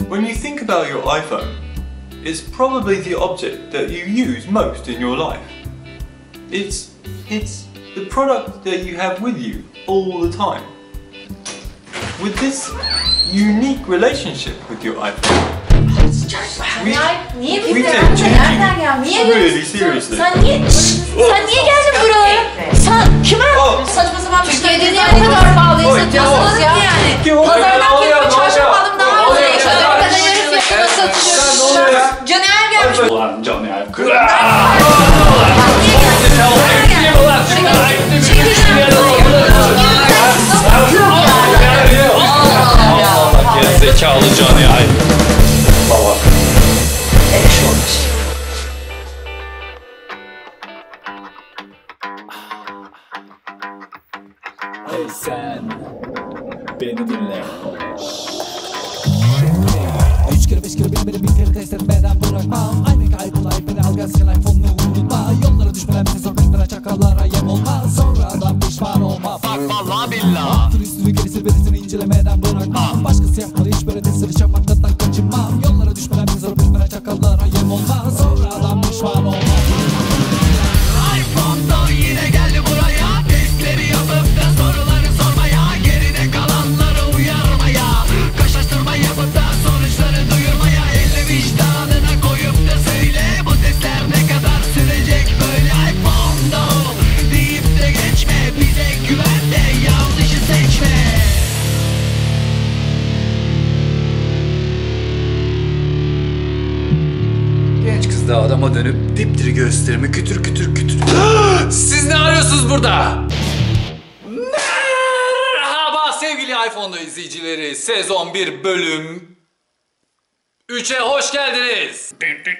When you think about your iPhone, it's probably the object that you use most in your life. It's the product that you have with you all the time. With this unique relationship with your iPhone, we take changing really seriously. Sen niye geldin buraya? Sen kime? Saçma sapan bir şey dediğin o kadar pahalıya satıyorsunuz ya. Pazardan kelime çarşaf aldım daha az yaşadım. Bu kadar yarı fiyatına satıyorsunuz. Caner gelmiş. Ulan Caner. Zekalı Caner. Baba. Hey sen, beni dinle. Üç kere beş kere bilmedi bin kere test etmeden bırakmam. Aynı kaybolay beni al gaz yalan fonunu unutma. Yollara düşmeden bize zor düşmeden çakallara yem olma. Sonradan pişman olma. Bak valla billah. Altın üstünü gerisi verisini incelemeden bırakmam. Başkası yapmadı hiç böyle tesiri çamaktan kaçınmam. Yollara düşmeden bize zor düşmeden çakallara yem olma. Sonradan pişman olma. iPhone'da yine geldi buraya. Testleri yapıp da soruları sormaya. Geride kalanları uyarmaya. Kaşlaştırma yapıp da sonuçları duyurmaya. Elle vicdanına koyup da söyle. Bu testler ne kadar sürecek böyle iPhone'da deyip de geçme. Bize güven de yanlışı seçme. Genç kız da adama dönüp dipdiri gösterimi kütür kütür kütür. Siz ne arıyorsunuz burada? Merhaba sevgili iPhone'lu izleyicileri. Sezon 1 bölüm 3'e hoş geldiniz.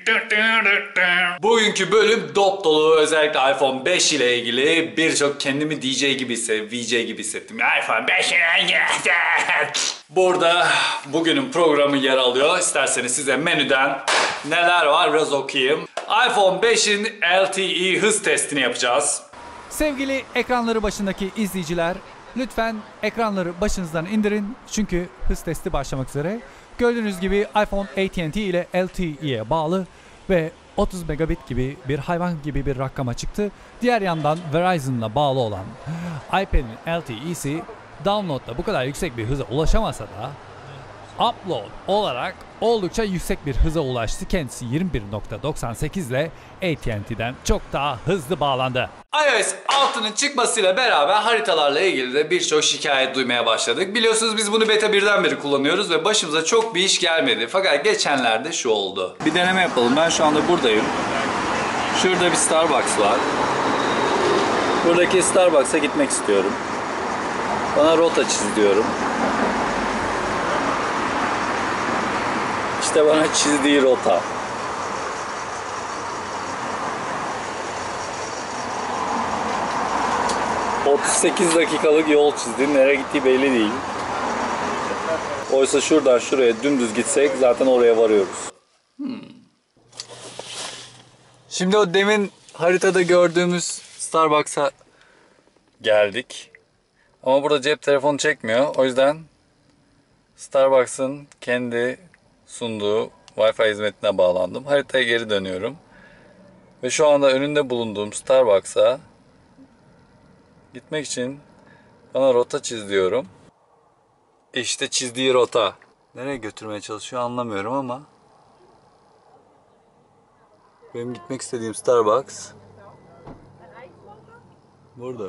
Bugünkü bölüm dop dolu. Özellikle iPhone 5 ile ilgili birçok kendimi DJ gibi VJ gibi hissettim. iPhone 5 ile geldi. Burada bugünün programı yer alıyor. İsterseniz size menüden neler var biraz okuyayım. iPhone 5'in LTE hız testini yapacağız. Sevgili ekranları başındaki izleyiciler, lütfen ekranları başınızdan indirin çünkü hız testi başlamak üzere. Gördüğünüz gibi iPhone AT&T ile LTE'ye bağlı ve 30 megabit gibi bir hayvan gibi bir rakama çıktı. Diğer yandan Verizon'la bağlı olan iPad'in LTE'si download'da bu kadar yüksek bir hıza ulaşamasa da upload olarak oldukça yüksek bir hıza ulaştı. Kendisi 21.98 ile AT&T'den çok daha hızlı bağlandı. iOS 6'nın çıkmasıyla beraber haritalarla ilgili de birçok şikayet duymaya başladık. Biliyorsunuz biz bunu beta 1'den beri kullanıyoruz ve başımıza çok bir iş gelmedi. Fakat geçenlerde şu oldu. Bir deneme yapalım. Ben şu anda buradayım. Şurada bir Starbucks var. Buradaki Starbucks'a gitmek istiyorum. Bana rota çiz diyorum. İşte bana çizdiği rota. ...38 dakikalık yol çizdi. Nereye gittiği belli değil. Oysa şuradan şuraya dümdüz gitsek zaten oraya varıyoruz. Şimdi o demin haritada gördüğümüz Starbucks'a geldik. Ama burada cep telefonu çekmiyor. O yüzden Starbucks'ın kendi sunduğu Wi-Fi hizmetine bağlandım. Haritaya geri dönüyorum. Ve şu anda önünde bulunduğum Starbucks'a gitmek için bana rota çiz diyorum. İşte çizdiği rota. Nereye götürmeye çalışıyor anlamıyorum ama benim gitmek istediğim Starbucks burada.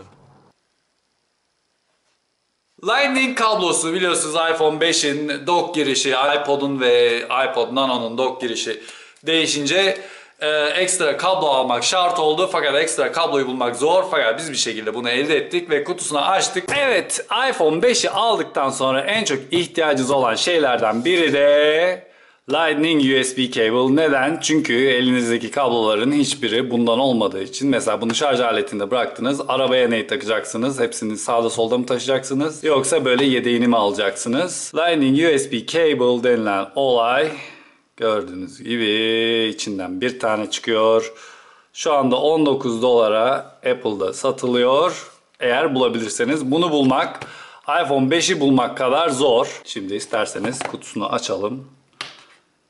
Lightning kablosu biliyorsunuz iPhone 5'in dock girişi, iPod'un ve iPod Nano'nun dock girişi değişince ekstra kablo almak şart oldu. Fakat ekstra kabloyu bulmak zor. Fakat biz bir şekilde bunu elde ettik ve kutusunu açtık. Evet, iPhone 5'i aldıktan sonra en çok ihtiyacınız olan şeylerden biri de Lightning USB cable. Neden? Çünkü elinizdeki kabloların hiçbiri bundan olmadığı için. Mesela bunu şarj aletinde bıraktınız. Arabaya neyi takacaksınız? Hepsini sağda solda mı taşıyacaksınız? Yoksa böyle yedeğini mi alacaksınız? Lightning USB cable denilen olay gördüğünüz gibi içinden bir tane çıkıyor. Şu anda 19 dolara Apple'da satılıyor. Eğer bulabilirseniz bunu bulmak iPhone 5'i bulmak kadar zor. Şimdi isterseniz kutusunu açalım.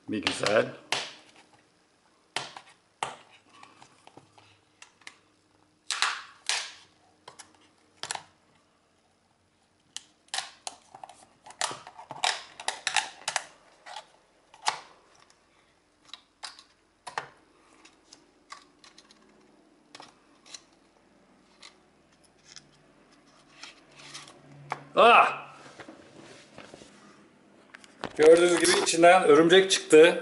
Bir güzel. Ah! Gördüğünüz gibi içinden örümcek çıktı.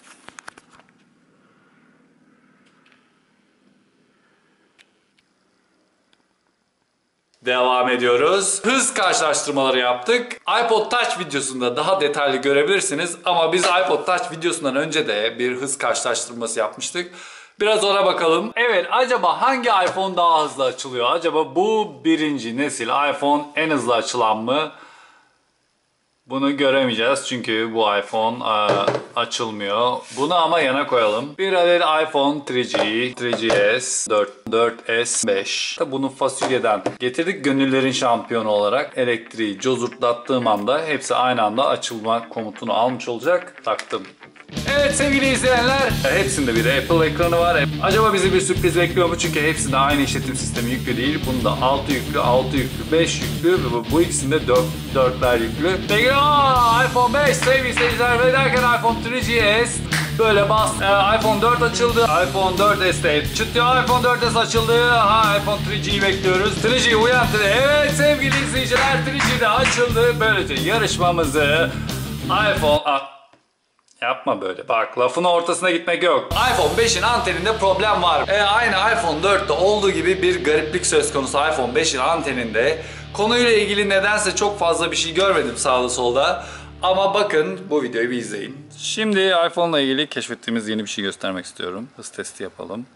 Devam ediyoruz. Hız karşılaştırmaları yaptık. iPod Touch videosunda daha detaylı görebilirsiniz. Ama biz iPod Touch videosundan önce de bir hız karşılaştırması yapmıştık. Biraz ona bakalım. Evet, acaba hangi iPhone daha hızlı açılıyor? Acaba bu birinci nesil iPhone en hızlı açılan mı? Bunu göremeyeceğiz çünkü bu iPhone açılmıyor. Bunu ama yana koyalım. Bir adet iPhone 3G, 3GS, 4S, 5. Bunu fasulyeden getirdik gönüllerin şampiyonu olarak. Elektriği cozurtlattığım anda hepsi aynı anda açılma komutunu almış olacak. Taktım. Evet sevgili izleyenler, hepsinde bir Apple ekranı var. Acaba bizi bir sürpriz bekliyor mu? Çünkü hepsinde aynı işletim sistemi yüklü değil. Bunda 6 yüklü, 6 yüklü, 5 yüklü ve bu ikisinde 4'ler yüklü. Peki iPhone 5 sevgili seyirciler ve derken iPhone 3GS böyle bas. iPhone 4 açıldı. iPhone 4S'de çıtıyor. iPhone 4S açıldı. iPhone 3G'yi bekliyoruz. 3G uyandı. Evet sevgili izleyiciler 3G'de açıldı. Böylece yarışmamızı iPhone... Yapma böyle. Bak lafın ortasına gitmek yok. iPhone 5'in anteninde problem var. Aynı iPhone 4'te olduğu gibi bir gariplik söz konusu iPhone 5'in anteninde. Konuyla ilgili nedense çok fazla bir şey görmedim sağda solda. Ama bakın bu videoyu bir izleyin. Şimdi iPhone'la ilgili keşfettiğimiz yeni bir şey göstermek istiyorum. Hız testi yapalım.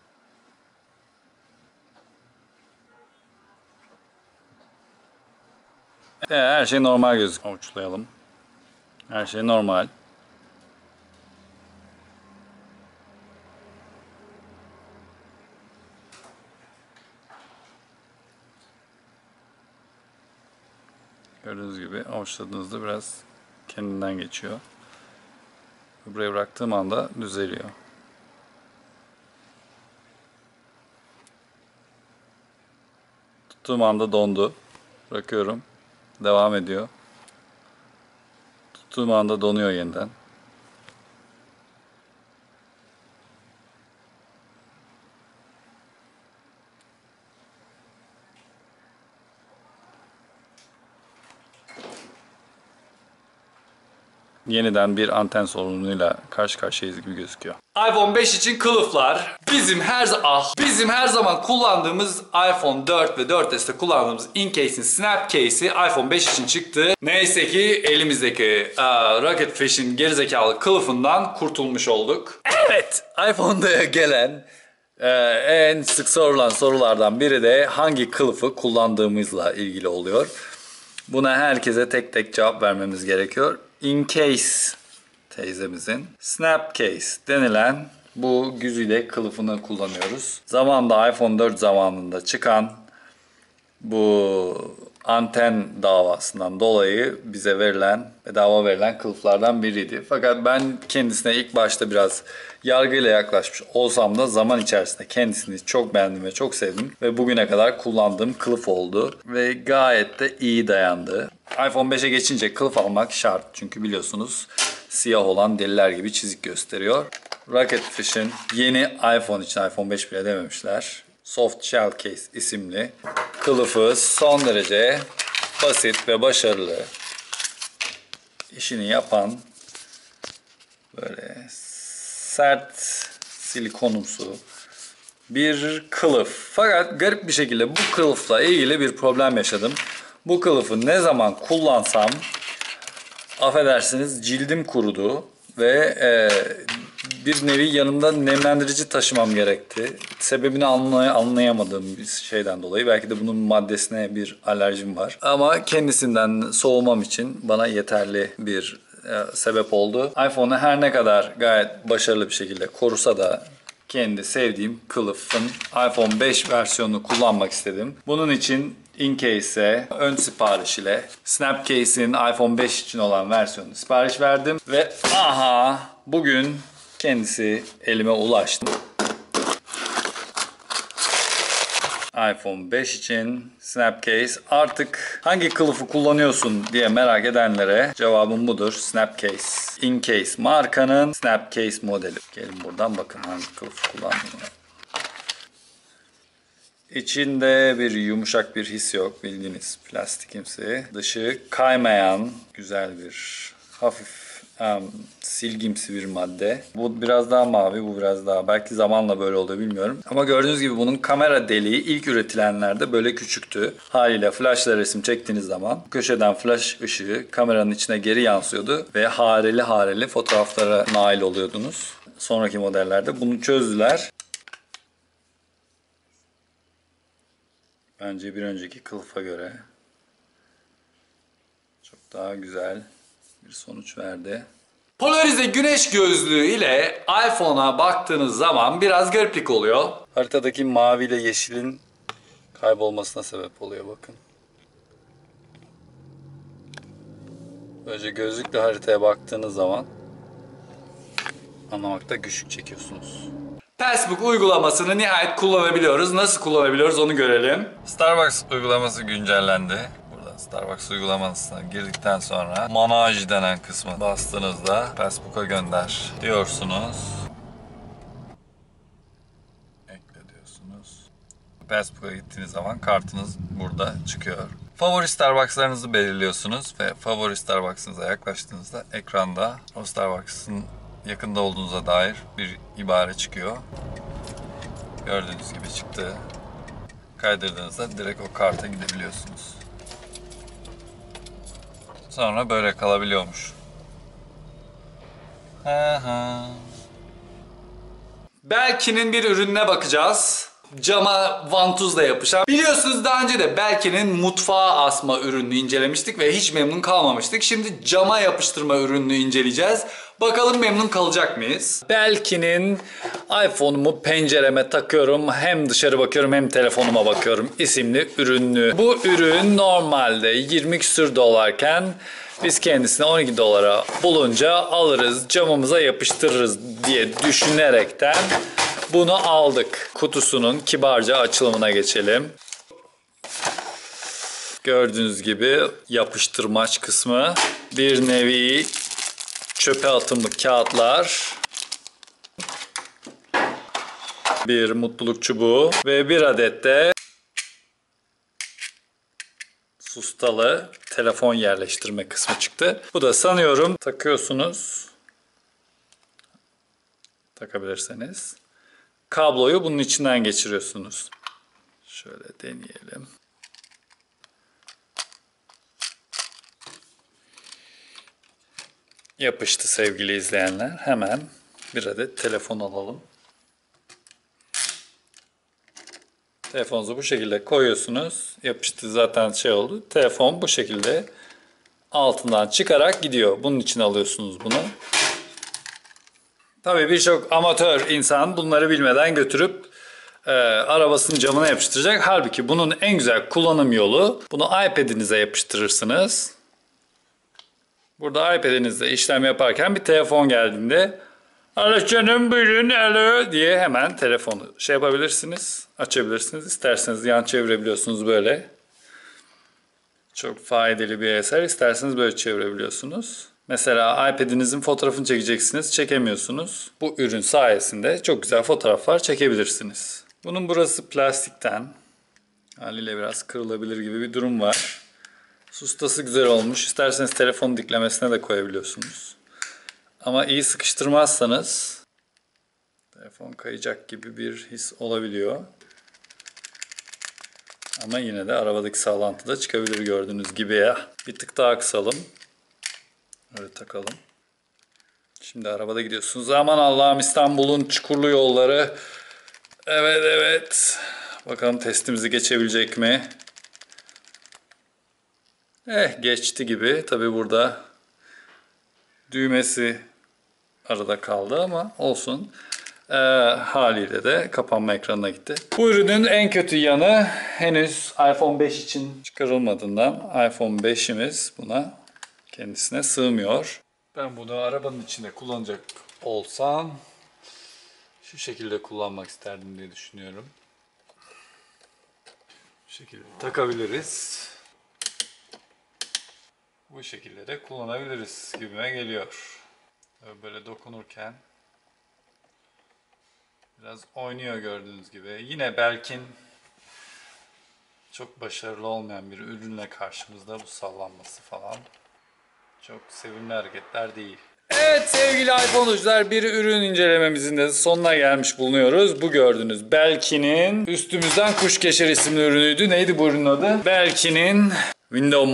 Her şey normal gözüküyor. Avuçlayalım. Her şey normal. Gördüğünüz gibi avuçladığınızda biraz kendinden geçiyor. Buraya bıraktığım anda düzeliyor. Tuttuğum anda dondu. Bırakıyorum. Devam ediyor. Tuttuğum anda donuyor yeniden. Yeniden bir anten sorunuyla karşı karşıyayız gibi gözüküyor. iPhone 5 için kılıflar. Bizim her zaman kullandığımız iPhone 4 ve 4S'te kullandığımız InCase'in Snap Case'i iPhone 5 için çıktı. Neyse ki elimizdeki Rocket Fish'in gerizekalı kılıfından kurtulmuş olduk. Evet, iPhone'da gelen en sık sorulan sorulardan biri de hangi kılıfı kullandığımızla ilgili oluyor. Buna herkese tek tek cevap vermemiz gerekiyor. InCase teyzemizin Snap Case denilen bu güzide kılıfını kullanıyoruz. Zamanında iPhone 4 zamanında çıkan bu anten davasından dolayı bize bedava verilen kılıflardan biriydi. Fakat ben kendisine ilk başta biraz yargıyla yaklaşmış olsam da zaman içerisinde kendisini çok beğendim ve çok sevdim. Ve bugüne kadar kullandığım kılıf oldu. Ve gayet de iyi dayandı. iPhone 5'e geçince kılıf almak şart. Çünkü biliyorsunuz siyah olan deliler gibi çizik gösteriyor. Rocket Fish'in yeni iPhone için iPhone 5 bile dememişler. Soft Shell Case isimli kılıfı son derece basit ve başarılı işini yapan böyle sert silikonumsu bir kılıf. Fakat garip bir şekilde bu kılıfla ilgili bir problem yaşadım. Bu kılıfı ne zaman kullansam affedersiniz cildim kurudu ve bir nevi yanımda nemlendirici taşımam gerekti. Sebebini anlayamadığım bir şeyden dolayı. Belki de bunun maddesine bir alerjim var. Ama kendisinden soğumam için bana yeterli bir sebep oldu. iPhone'u her ne kadar gayet başarılı bir şekilde korusa da kendi sevdiğim kılıfın iPhone 5 versiyonunu kullanmak istedim. Bunun için InCase'e ön sipariş ile Snapcase'in iPhone 5 için olan versiyonunu sipariş verdim. Ve aha bugün kendisi elime ulaştı. iPhone 5 için Snapcase. Artık hangi kılıfı kullanıyorsun diye merak edenlere cevabım budur. Snapcase. InCase markanın Snapcase modeli. Gelin buradan bakın hangi kılıfı kullandığını. İçinde bir yumuşak bir his yok. Bildiğiniz plastikimsi. Dışı kaymayan güzel bir hafif silgimsi bir madde. Bu biraz daha mavi, bu biraz daha. Belki zamanla böyle oldu bilmiyorum. Ama gördüğünüz gibi bunun kamera deliği ilk üretilenlerde böyle küçüktü. Haliyle flashla resim çektiğiniz zaman köşeden flash ışığı kameranın içine geri yansıyordu ve hareli hareli fotoğraflara nail oluyordunuz. Sonraki modellerde bunu çözdüler. Bence bir önceki kılıfa göre çok daha güzel bir sonuç verdi. Polarize güneş gözlüğü ile iPhone'a baktığınız zaman biraz gariplik oluyor. Haritadaki mavi ile yeşilin kaybolmasına sebep oluyor bakın. Böylece gözlükle haritaya baktığınız zaman anlamakta güçlük çekiyorsunuz. Facebook uygulamasını nihayet kullanabiliyoruz. Nasıl kullanabiliyoruz onu görelim. Starbucks uygulaması güncellendi. Burada Starbucks uygulamasına girdikten sonra Manage denen kısmı bastığınızda Facebook'a gönder diyorsunuz. Ekle diyorsunuz. Facebook'a gittiğiniz zaman kartınız burada çıkıyor. Favori Starbucks'larınızı belirliyorsunuz ve favori Starbucks'ınıza yaklaştığınızda ekranda o Starbucks'ın yakında olduğunuza dair bir ibare çıkıyor. Gördüğünüz gibi çıktı. Kaydırdığınızda direkt o karta gidebiliyorsunuz. Sonra böyle kalabiliyormuş. Aha. Belki'nin bir ürününe bakacağız. Cama vantuzla yapışan. Biliyorsunuz daha önce de Belki'nin mutfağa asma ürününü incelemiştik ve hiç memnun kalmamıştık. Şimdi cama yapıştırma ürününü inceleyeceğiz. Bakalım memnun kalacak mıyız? Belki'nin iPhone'umu pencereme takıyorum. Hem dışarı bakıyorum hem telefonuma bakıyorum isimli ürünü. Bu ürün normalde 20 küsür dolarken biz kendisini 12 dolara bulunca alırız, camımıza yapıştırırız diye düşünerekten bunu aldık. Kutusunun kibarca açılımına geçelim. Gördüğünüz gibi yapıştırmaç kısmı bir nevi çöpe atımlı kağıtlar, bir mutluluk çubuğu ve bir adet de sustalı telefon yerleştirme kısmı çıktı. Bu da sanıyorum takıyorsunuz. Takabilirseniz. Kabloyu bunun içinden geçiriyorsunuz. Şöyle deneyelim. Yapıştı sevgili izleyenler. Hemen bir adet telefon alalım. Telefonunuzu bu şekilde koyuyorsunuz. Yapıştı zaten şey oldu. Telefon bu şekilde altından çıkarak gidiyor. Bunun için alıyorsunuz bunu. Tabii birçok amatör insan bunları bilmeden götürüp arabasının camına yapıştıracak. Halbuki bunun en güzel kullanım yolu bunu iPad'inize yapıştırırsınız. Burada iPad'inizde işlem yaparken bir telefon geldiğinde "Alo canım buyurun alo" diye hemen telefonu şey yapabilirsiniz, açabilirsiniz. İsterseniz yan çevirebiliyorsunuz böyle. Çok faydalı bir eser. İsterseniz böyle çevirebiliyorsunuz. Mesela iPad'inizin fotoğrafını çekeceksiniz, çekemiyorsunuz. Bu ürün sayesinde çok güzel fotoğraflar çekebilirsiniz. Bunun burası plastikten. Haliyle biraz kırılabilir gibi bir durum var. Sustası güzel olmuş. İsterseniz telefon diklemesine de koyabiliyorsunuz. Ama iyi sıkıştırmazsanız telefon kayacak gibi bir his olabiliyor. Ama yine de arabadaki sallantı da çıkabilir gördüğünüz gibi ya. Bir tık daha kısalım. Öyle takalım. Şimdi arabada gidiyorsunuz. Aman Allah'ım İstanbul'un çukurlu yolları. Evet evet. Bakalım testimizi geçebilecek mi? Geçti gibi. Tabi burada düğmesi arada kaldı ama olsun. Haliyle de kapanma ekranına gitti. Bu ürünün en kötü yanı henüz iPhone 5 için çıkarılmadığından iPhone 5'imiz buna kendisine sığmıyor. Ben bunu arabanın içinde kullanacak olsam şu şekilde kullanmak isterdim diye düşünüyorum. Bu şekilde takabiliriz. Bu şekilde de kullanabiliriz gibime geliyor. Böyle dokunurken biraz oynuyor gördüğünüz gibi. Yine Belkin çok başarılı olmayan bir ürünle karşımızda, bu sallanması falan. Çok sevimli hareketler değil. Evet sevgili iPhone'cular, bir ürün incelememizin de sonuna gelmiş bulunuyoruz. Bu gördüğünüz Belkin'in Üstümüzden Kuş Geçer isimli ürünüydü. Neydi bu ürünün adı? Belkin'in Window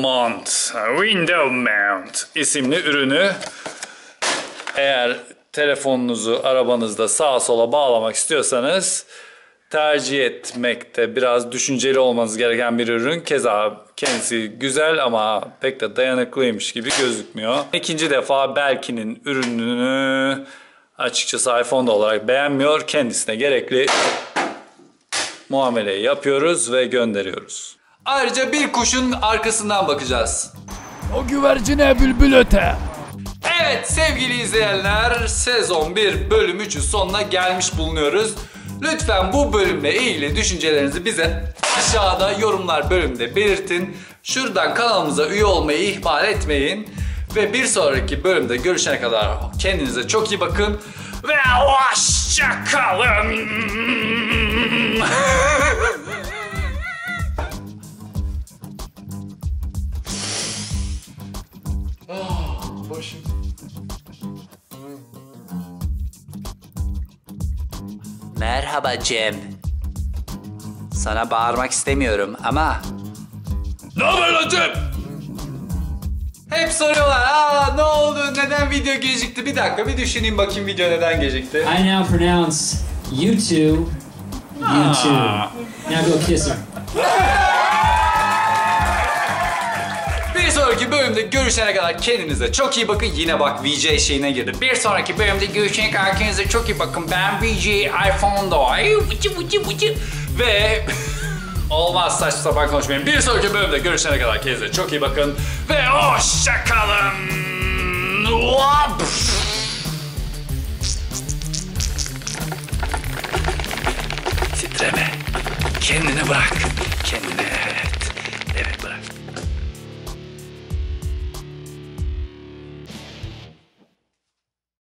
Mount isimli ürünü. Eğer telefonunuzu arabanızda sağa sola bağlamak istiyorsanız tercih etmekte biraz düşünceli olmanız gereken bir ürün. Keza kendisi güzel ama pek de dayanıklıymış gibi gözükmüyor. İkinci defa Belkin'in ürününü açıkçası iPhone'da olarak beğenmiyor. Kendisine gerekli muameleyi yapıyoruz ve gönderiyoruz. Ayrıca bir kuşun arkasından bakacağız. O güvercine bülbül öte. Evet sevgili izleyenler, sezon 1 bölüm 3'ün sonuna gelmiş bulunuyoruz. Lütfen bu bölümle ilgili düşüncelerinizi bize aşağıda yorumlar bölümünde belirtin. Şuradan kanalımıza üye olmayı ihmal etmeyin. Ve bir sonraki bölümde görüşene kadar kendinize çok iyi bakın. Ve hoşça kalın. Başım. Merhaba Cem. Sana bağırmak istemiyorum ama... Ne haber lan Cem? Hep soruyorlar. Ne oldu? Neden video gecikti? Bir dakika bir düşüneyim bakayım video neden gecikti. I now pronounce you two. Now go kiss her. Bir sonraki bölümde görüşene kadar kendinize çok iyi bakın. Yine bak VJ şeyine girdi. Bir sonraki bölümde görüşene kadar kendinize çok iyi bakın. Ben VJ iPhone'da. Ve olmaz saçma sapan konuşmayın. Bir sonraki bölümde görüşene kadar kendinize çok iyi bakın. Ve hoşça kalın. Titreme. Kendini bırak. Kendini.